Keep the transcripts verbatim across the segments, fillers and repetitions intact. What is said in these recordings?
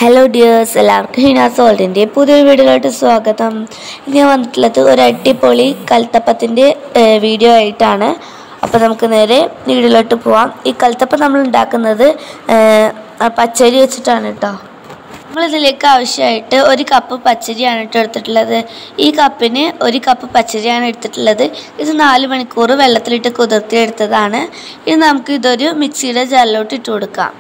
Hello dears, എല്ലാവർക്കും ഹിനാസ് വേൾഡിൻ്റെ പുതിയൊരു വീഡിയോയിലോട്ട് സ്വാഗതം. ഇനി ഞാൻ വന്നിട്ടുള്ളത് ഒരു അടിപൊളി കൽത്തപ്പത്തിൻ്റെ വീഡിയോ ആയിട്ടാണ്. അപ്പോൾ നമുക്ക് നേരെ വീഡിയോയിലോട്ട് പോവാം. ഈ കൽത്തപ്പം നമ്മൾ ഉണ്ടാക്കുന്നത് പച്ചരി വെച്ചിട്ടാണ് കേട്ടോ. നമ്മളിതിലേക്ക് ആവശ്യമായിട്ട് ഒരു കപ്പ് പച്ചരിയാണ് കേട്ടോ എടുത്തിട്ടുള്ളത്. ഈ കപ്പിന് ഒരു കപ്പ് പച്ചരിയാണ് എടുത്തിട്ടുള്ളത്. ഇത് നാല് മണിക്കൂർ വെള്ളത്തിലിട്ട് കുതിർത്തി എടുത്തതാണ്. ഇനി നമുക്ക് ഇതൊരു മിക്സിയുടെ ജാറിലോട്ട് ഇട്ട് കൊടുക്കാം.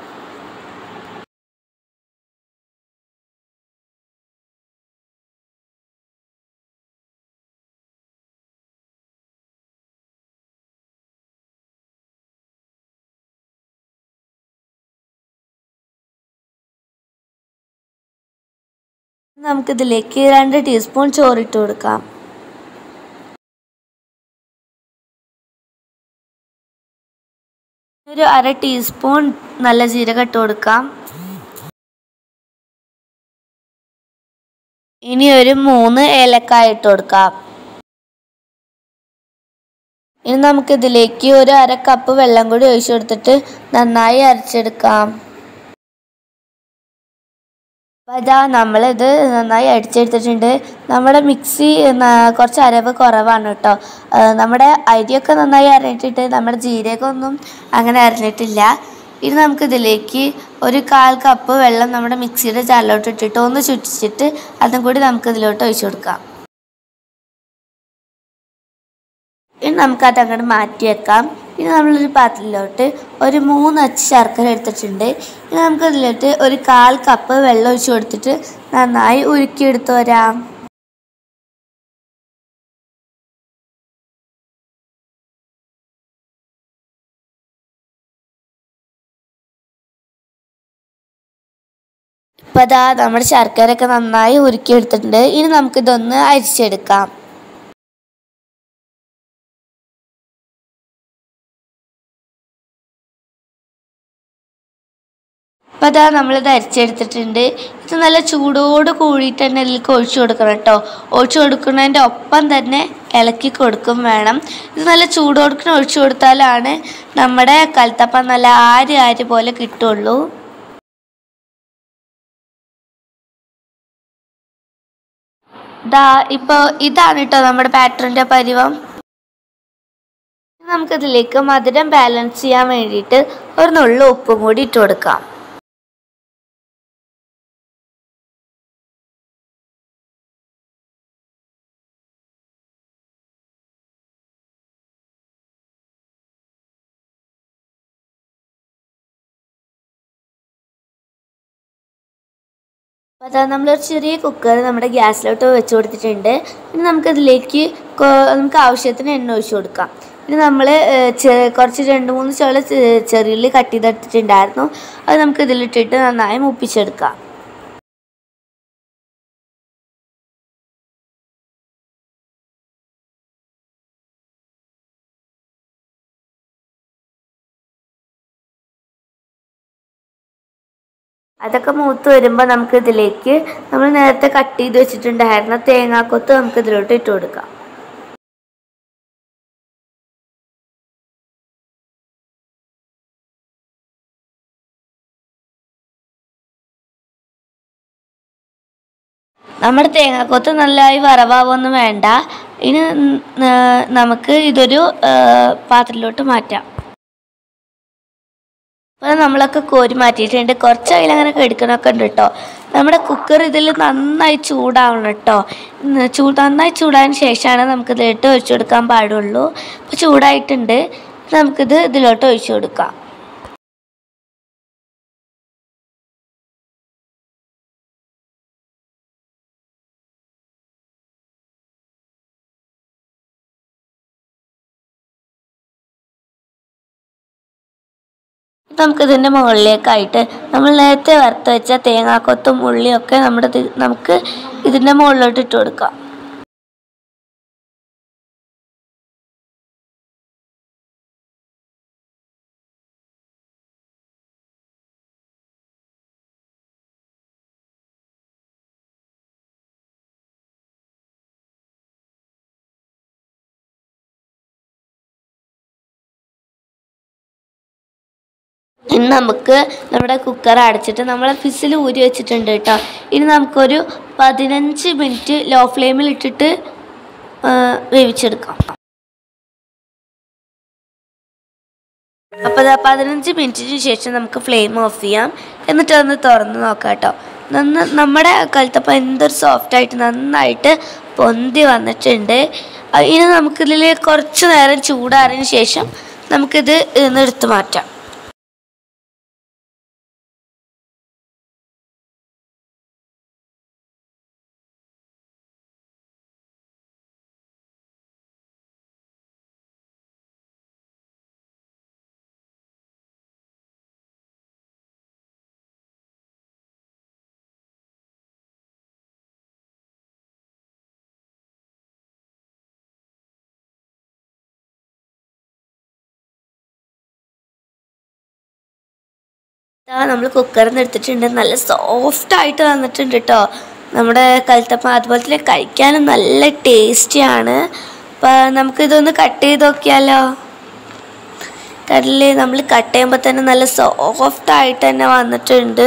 നമുക്കിതിലേക്ക് രണ്ട് ടീസ്പൂൺ ചോറിട്ട് കൊടുക്കാം. ഒരു അര ടീസ്പൂൺ നല്ല ജീരകം ഇട്ട് കൊടുക്കാം. ഇനി ഒരു മൂന്ന് ഏലക്കായ ഇട്ട് കൊടുക്കാം. ഇനി നമുക്കിതിലേക്ക് ഒരു അര കപ്പ് വെള്ളം കൂടി ഒഴിച്ചു കൊടുത്തിട്ട് നന്നായി അരച്ചെടുക്കാം. അപ്പോൾ ഇതാ നമ്മളിത് നന്നായി അടിച്ചെടുത്തിട്ടുണ്ട്. നമ്മുടെ മിക്സി കുറച്ച് അരവ് കുറവാണ് കേട്ടോ. നമ്മുടെ അരിയൊക്കെ നന്നായി അരഞ്ഞിട്ടിട്ട് നമ്മുടെ ജീരകമൊന്നും അങ്ങനെ അരഞ്ഞിട്ടില്ല. ഇനി നമുക്കിതിലേക്ക് ഒരു കാൽ കപ്പ് വെള്ളം നമ്മുടെ മിക്സിയുടെ ജാറിലോട്ട് ഇട്ടിട്ട് ഒന്ന് ചുറ്റിച്ചിട്ട് അതും കൂടി നമുക്കിതിലോട്ട് ഒഴിച്ചു കൊടുക്കാം. ഇനി നമുക്കത് അങ്ങോട്ട് മാറ്റി വെക്കാം. ഇനി നമ്മളൊരു പാത്രത്തിലോട്ട് ഒരു മൂന്ന് അച്ച് ശർക്കര എടുത്തിട്ടുണ്ട്. ഇനി നമുക്കതിലോട്ട് ഒരു കാൽ കപ്പ് വെള്ളം ഒഴിച്ച് കൊടുത്തിട്ട് നന്നായി ഉരുക്കിയെടുത്ത് വരാം. ഇപ്പം അതാ നമ്മുടെ ശർക്കരയൊക്കെ നന്നായി ഉരുക്കിയെടുത്തിട്ടുണ്ട്. ഇനി നമുക്കിതൊന്ന് അരിച്ചെടുക്കാം. അപ്പോൾ അതാ നമ്മളിത് അരിച്ചെടുത്തിട്ടുണ്ട്. ഇത് നല്ല ചൂടോട് കൂടിയിട്ട് തന്നെ ഇതിലേക്ക് ഒഴിച്ചു കൊടുക്കണം കേട്ടോ. ഒഴിച്ചു കൊടുക്കുന്നതിൻ്റെ ഒപ്പം തന്നെ ഇളക്കി കൊടുക്കും വേണം. ഇത് നല്ല ചൂടോടുക്കുന്ന ഒഴിച്ചു കൊടുത്താലാണ് നമ്മുടെ കൽത്തപ്പം നല്ല ആര് ആര് പോലെ കിട്ടുള്ളൂ. ഇതാ ഇപ്പോൾ ഇതാണ് കേട്ടോ നമ്മുടെ ബാറ്ററിൻ്റെ പരുവം. നമുക്കിതിലേക്ക് മധുരം ബാലൻസ് ചെയ്യാൻ വേണ്ടിയിട്ട് ഒരു നുള്ളു ഉപ്പും കൂടി ഇട്ട് കൊടുക്കാം. അപ്പോൾ അതാ നമ്മളൊരു ചെറിയ കുക്കർ നമ്മുടെ ഗ്യാസിലോട്ട് വെച്ച് കൊടുത്തിട്ടുണ്ട്. ഇനി നമുക്കതിലേക്ക് നമുക്ക് ആവശ്യത്തിന് എണ്ണ ഒഴിച്ച് കൊടുക്കാം. ഇനി നമ്മൾ കുറച്ച് രണ്ട് മൂന്ന് ചോള ചെറിയുള്ളി കട്ട് ചെയ്തെടുത്തിട്ടുണ്ടായിരുന്നു. അത് നമുക്ക് ഇതിലിട്ടിട്ട് നന്നായി മൂപ്പിച്ചെടുക്കാം. അതൊക്കെ മൂത്ത് വരുമ്പോൾ നമുക്ക് ഇതിലേക്ക് നമ്മൾ നേരത്തെ കട്ട് ചെയ്ത് വെച്ചിട്ടുണ്ടായിരുന്ന തേങ്ങാക്കൊത്ത് നമുക്ക് ഇതിലോട്ട് ഇട്ട് കൊടുക്കാം. നമ്മുടെ തേങ്ങാക്കൊത്ത് നല്ലതായി വറവാവൊന്നും വേണ്ട. ഇനി നമുക്ക് ഇതൊരു പാത്രത്തിലോട്ട് മാറ്റാം. അപ്പോൾ നമ്മളൊക്കെ കോരി മാറ്റിയിട്ടുണ്ട്. കുറച്ച് അതിലങ്ങനെ കെടുക്കണമൊക്കെ ഉണ്ട് കേട്ടോ. നമ്മുടെ കുക്കർ ഇതിൽ നന്നായി ചൂടാവണം കേട്ടോ. ചൂ നന്നായി ചൂടായതിന് ശേഷമാണ് നമുക്കിതിലോട്ട് ഒഴിച്ചു കൊടുക്കാൻ പാടുള്ളൂ. അപ്പോൾ ചൂടായിട്ടുണ്ട്. നമുക്കിത് ഇതിലോട്ട് ഒഴിച്ചു കൊടുക്കാം. നമുക്കിതിൻ്റെ മുകളിലേക്കായിട്ട് നമ്മൾ നേരത്തെ വറുത്ത് വെച്ച തേങ്ങാക്കൊത്തും ഉള്ളിയൊക്കെ നമ്മുടെ നമുക്ക് ഇതിൻ്റെ മുകളിലോട്ട് ഇട്ട് കൊടുക്കാം. ഇനി നമുക്ക് നമ്മുടെ കുക്കർ അടച്ചിട്ട് നമ്മൾ ഫിസിൽ ഊരി വെച്ചിട്ടുണ്ട് കേട്ടോ. ഇനി നമുക്കൊരു പതിനഞ്ച് മിനിറ്റ് ലോ ഫ്ലെയിമിൽ ഇട്ടിട്ട് വേവിച്ചെടുക്കാം. അപ്പോൾ അത് പതിനഞ്ച് മിനിറ്റിന് ശേഷം നമുക്ക് ഫ്ലെയിം ഓഫ് ചെയ്യാം. എന്നിട്ട് ഒന്ന് തുറന്ന് നോക്കാം കേട്ടോ. നന്ന നമ്മുടെ കൽത്തപ്പം എന്തൊരു സോഫ്റ്റായിട്ട് നന്നായിട്ട് പൊന്തി വന്നിട്ടുണ്ട്. ഇനി നമുക്കിതിൽ കുറച്ച് നേരം ചൂടാറിന് ശേഷം നമുക്കിത് എടുത്ത് മാറ്റാം. നമ്മൾ കുക്കറിൽ നിന്ന് എടുത്തിട്ടുണ്ട്. നല്ല സോഫ്റ്റായിട്ട് വന്നിട്ടുണ്ട് കേട്ടോ നമ്മുടെ കൽത്തപ്പം. അതുപോലെ തന്നെ കഴിക്കാനും നല്ല ടേസ്റ്റിയാണ്. അപ്പം നമുക്കിതൊന്ന് കട്ട് ചെയ്ത് നോക്കിയാലോ. കടലിൽ നമ്മൾ കട്ട് ചെയ്യുമ്പോൾ തന്നെ നല്ല സോഫ്റ്റായിട്ട് തന്നെ വന്നിട്ടുണ്ട്.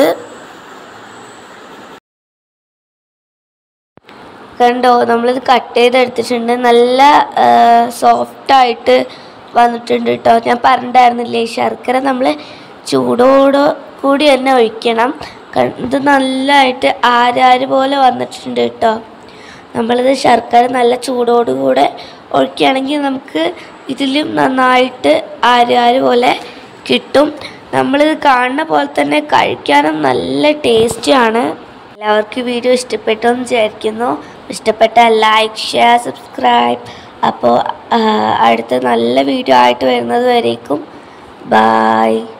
കണ്ടോ, നമ്മളിത് കട്ട് ചെയ്തെടുത്തിട്ടുണ്ട്. നല്ല സോഫ്റ്റായിട്ട് വന്നിട്ടുണ്ട് കേട്ടോ. ഞാൻ പറഞ്ഞിട്ടുണ്ടായിരുന്നില്ലേ, ശർക്കര നമ്മൾ ചൂടോട് കൂടി തന്നെ ഒഴിക്കണം. ഇത് നല്ലതായിട്ട് ആരാര് പോലെ വന്നിട്ടുണ്ട് കേട്ടോ. നമ്മളിത് ശർക്കര നല്ല ചൂടോടുകൂടെ ഒഴിക്കുകയാണെങ്കിൽ നമുക്ക് ഇതിലും നന്നായിട്ട് ആരാര് പോലെ കിട്ടും. നമ്മളിത് കാണുന്ന പോലെ തന്നെ കഴിക്കാനും നല്ല ടേസ്റ്റിയാണ്. എല്ലാവർക്കും വീഡിയോ ഇഷ്ടപ്പെട്ടു എന്ന് വിചാരിക്കുന്നു. ഇഷ്ടപ്പെട്ടാൽ ലൈക്ക്, ഷെയർ, സബ്സ്ക്രൈബ്. അപ്പോൾ അടുത്ത നല്ല വീഡിയോ ആയിട്ട് വരുന്നത് വരേക്കും ബായ്.